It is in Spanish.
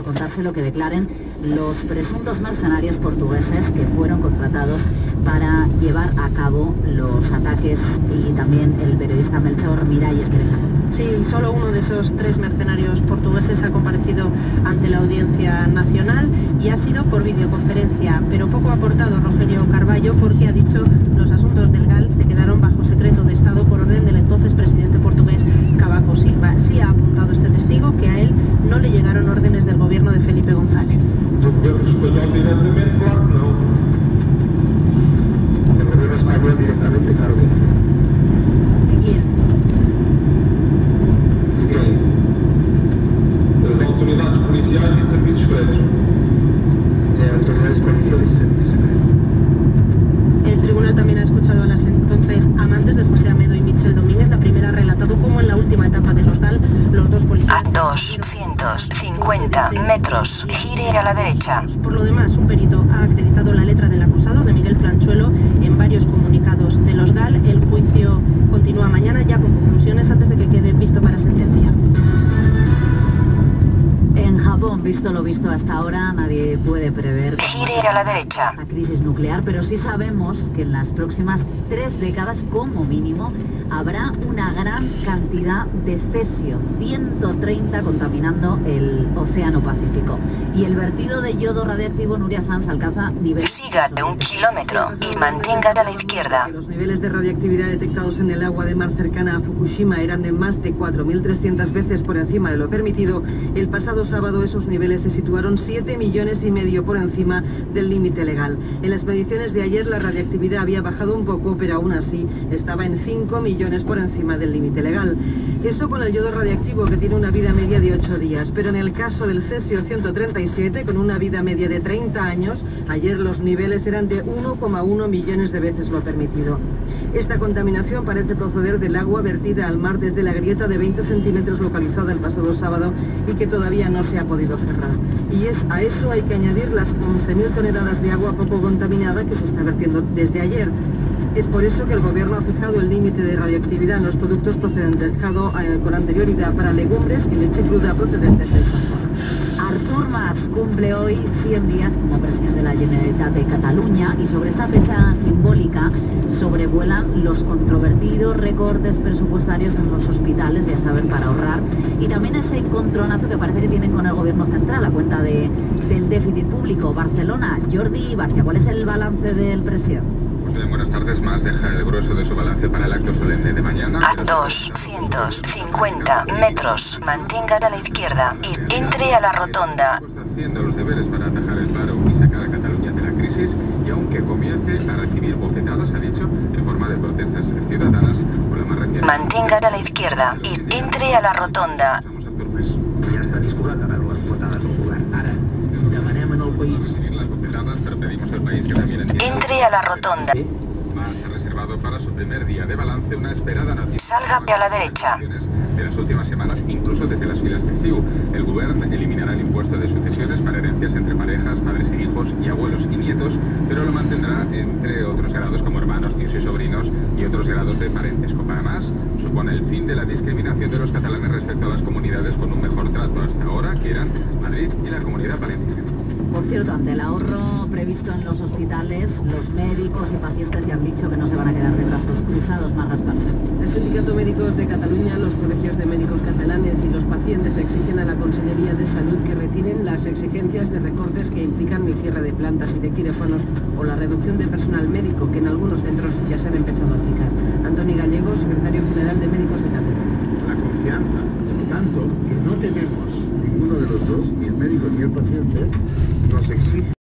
contarse lo que declaren los presuntos mercenarios portugueses que fueron contratados para llevar a cabo los ataques, y también el periodista Melchor Miralles Teresa. Sí, solo uno de esos 3 mercenarios portugueses ha comparecido ante la Audiencia Nacional y ha sido por videoconferencia, pero poco ha aportado Rogelio Carballo porque ha dicho los asuntos del GAL se quedaron bajo secreto de Estado por orden del entonces presidente portugués Cavaco Silva. Sí ha apuntado este testigo que a él no le llegaron órdenes del gobierno de Felipe González. ¿Do gobierno español directamente? Claro que no. El gobierno español directamente, claro que no. ¿De quién? ¿De quién? De autoridades policiales y servicios secretos. De autoridades policiales y servicios secretos. El tribunal también ha escuchado a las entonces amantes de José Amedo y Michel Domínguez. La primera ha relatado cómo en la última etapa de los GAL, los dos policías... A 250 metros, gire a la derecha. Por lo demás, un perito ha acreditado la letra del acusado, de Miguel Planchuelo, en varios comunicados de los GAL. El juicio continúa mañana ya con conclusiones antes de que quede visto para sentencia. En Japón, visto lo visto hasta ahora, nadie puede prever Gire a la derecha. la crisis nuclear, pero sí sabemos que en las próximas 3 décadas, como mínimo, habrá una gran cantidad de cesio, 130 contaminando el Océano Pacífico. Y el vertido de yodo radiactivo, Nuria Sanz, alcanza niveles... Siga de 1 kilómetro y mantenga a la izquierda. Los niveles de radioactividad detectados en el agua de mar cercana a Fukushima eran de más de 4.300 veces por encima de lo permitido. El pasado sábado esos niveles se situaron 7,5 millones por encima del límite legal. En las mediciones de ayer la radioactividad había bajado un poco, pero aún así estaba en 5 millones por encima del límite legal. Eso con el yodo radiactivo, que tiene una vida media de 8 días, pero en el caso del cesio 137, con una vida media de 30 años, ayer los niveles eran de 1,1 millones de veces lo permitido. Esta contaminación parece proceder del agua vertida al mar desde la grieta de 20 centímetros localizada el pasado sábado y que todavía no se ha podido cerrar. Y a eso hay que añadir las 11.000 toneladas de agua poco contaminada que se está vertiendo desde ayer. Es por eso que el gobierno ha fijado el límite de radioactividad en los productos procedentes con anterioridad para legumbres y leche cruda procedentes del Sahara. Artur Mas cumple hoy 100 días como presidente de la Generalitat de Cataluña, y sobre esta fecha simbólica sobrevuelan los controvertidos recortes presupuestarios en los hospitales, ya saben, para ahorrar, y también ese encontronazo que parece que tienen con el gobierno central a cuenta del déficit público. Barcelona, Jordi Barcia, ¿cuál es el balance del presidente? Buenas tardes. Mas deja el grueso de su balance para el acto solemne de mañana. A 250 metros, mantenga a la izquierda y entre a la rotonda. Está haciendo los deberes para atajar el paro y sacar a Cataluña de la crisis, y aunque comience a recibir bofetadas, ha dicho, en forma de protestas ciudadanas por la más reciente... Mantenga a la izquierda y entre a la rotonda. Ja està disposat a veure les bofetades del govern. Ara, demanem en el país... Las bofetadas, pero pedimos al país que también entienda... Entre a la rotonda. Mas ha reservado para su primer día de balance una esperada nación. Salga a la derecha. De las últimas semanas, incluso desde las filas de CiU. El gobierno eliminará el impuesto de sucesiones para herencias entre parejas, padres e hijos, y abuelos y nietos, pero lo mantendrá entre otros grados como hermanos, tíos y sobrinos, y otros grados de parentesco. Para más, supone el fin de la discriminación de los catalanes respecto a las comunidades con un mejor trato hasta ahora, que eran Madrid y la Comunidad Valenciana. Por cierto, ante el ahorro previsto en los hospitales, los médicos y pacientes ya han dicho que no se van a quedar de brazos cruzados. Margas Parza. El Sindicato Médicos de Cataluña, los colegios de médicos catalanes y los pacientes exigen a la Consellería de Salud que retiren las exigencias de recortes que implican el cierre de plantas y de quirófanos o la reducción de personal médico, que en algunos centros ya se han empezado a aplicar. Antoni Gallego, secretario general de Médicos de Cataluña. La confianza, por lo tanto, que no tenemos ninguno de los dos, ni el médico ni el paciente, nos exige